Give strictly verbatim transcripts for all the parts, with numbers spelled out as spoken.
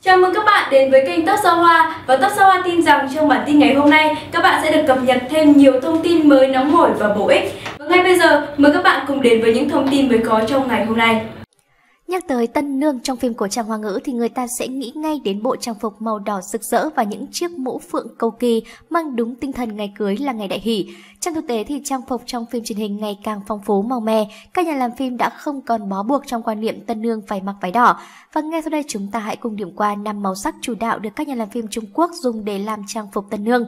Chào mừng các bạn đến với kênh Top Sao Hoa. Và Top Sao Hoa tin rằng trong bản tin ngày hôm nay các bạn sẽ được cập nhật thêm nhiều thông tin mới nóng hổi và bổ ích. Và ngay bây giờ mời các bạn cùng đến với những thông tin mới có trong ngày hôm nay. Nhắc tới tân nương trong phim cổ trang Hoa ngữ thì người ta sẽ nghĩ ngay đến bộ trang phục màu đỏ rực rỡ và những chiếc mũ phượng cầu kỳ mang đúng tinh thần ngày cưới là ngày đại hỷ. Trong thực tế thì trang phục trong phim truyền hình ngày càng phong phú màu mè, các nhà làm phim đã không còn bó buộc trong quan niệm tân nương phải mặc váy đỏ. Và ngay sau đây chúng ta hãy cùng điểm qua năm màu sắc chủ đạo được các nhà làm phim Trung Quốc dùng để làm trang phục tân nương.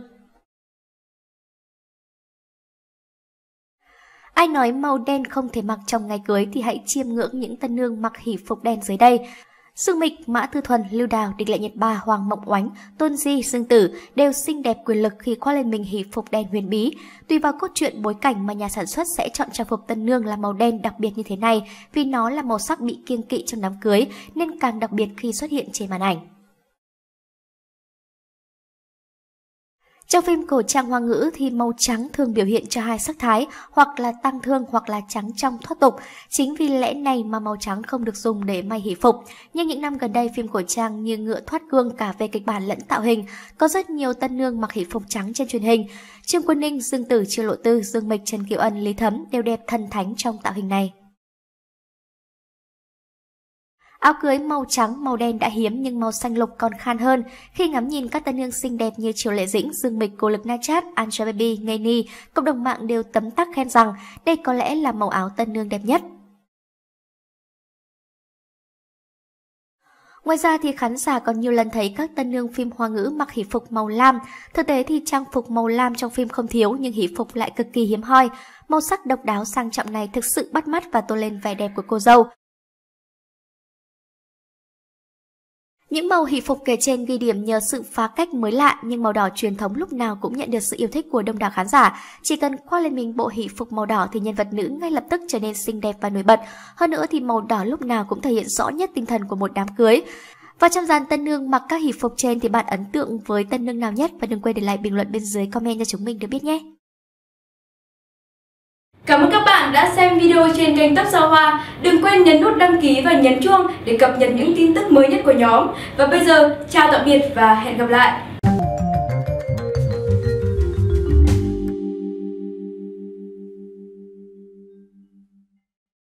Ai nói màu đen không thể mặc trong ngày cưới thì hãy chiêm ngưỡng những tân nương mặc hỷ phục đen dưới đây. Dương Mịch, Mã Tư Thuần, Lưu Đào, Địch Lệ Nhật Ba, Hoàng Mộng Oánh, Tôn Di, Dương Tử đều xinh đẹp quyền lực khi khoác lên mình hỷ phục đen huyền bí. Tùy vào cốt truyện bối cảnh mà nhà sản xuất sẽ chọn trang phục tân nương là màu đen đặc biệt như thế này, vì nó là màu sắc bị kiêng kỵ trong đám cưới nên càng đặc biệt khi xuất hiện trên màn ảnh. Trong phim cổ trang Hoa ngữ thì màu trắng thường biểu hiện cho hai sắc thái, hoặc là tang thương hoặc là trắng trong thoát tục. Chính vì lẽ này mà màu trắng không được dùng để may hỷ phục. Nhưng những năm gần đây phim cổ trang như Ngựa Thoát Gương cả về kịch bản lẫn tạo hình, có rất nhiều tân nương mặc hỷ phục trắng trên truyền hình. Trương Quân Ninh, Dương Tử, Trương Lộ Tư, Dương Mịch, Trần Kiều Ân, Lý Thấm đều đẹp thần thánh trong tạo hình này. Áo cưới màu trắng, màu đen đã hiếm nhưng màu xanh lục còn khan hơn. Khi ngắm nhìn các tân nương xinh đẹp như Triều Lệ Dĩnh, Dương Mịch, Cô Lực Na Chát, Angelababy, Ngây Ni, cộng đồng mạng đều tấm tắc khen rằng đây có lẽ là màu áo tân nương đẹp nhất. Ngoài ra thì khán giả còn nhiều lần thấy các tân nương phim Hoa ngữ mặc hỷ phục màu lam. Thực tế thì trang phục màu lam trong phim không thiếu nhưng hỷ phục lại cực kỳ hiếm hoi. Màu sắc độc đáo sang trọng này thực sự bắt mắt và tô lên vẻ đẹp của cô dâu. Những màu hỷ phục kể trên ghi điểm nhờ sự phá cách mới lạ, nhưng màu đỏ truyền thống lúc nào cũng nhận được sự yêu thích của đông đảo khán giả. Chỉ cần khoác lên mình bộ hỷ phục màu đỏ thì nhân vật nữ ngay lập tức trở nên xinh đẹp và nổi bật. Hơn nữa thì màu đỏ lúc nào cũng thể hiện rõ nhất tinh thần của một đám cưới. Và trong dàn tân nương mặc các hỷ phục trên thì bạn ấn tượng với tân nương nào nhất? Và đừng quên để lại bình luận bên dưới comment cho chúng mình được biết nhé! Cảm ơn các bạn đã xem video trên kênh Top Sao Hoa. Đừng quên nhấn nút đăng ký và nhấn chuông để cập nhật những tin tức mới nhất của nhóm. Và bây giờ, chào tạm biệt và hẹn gặp lại!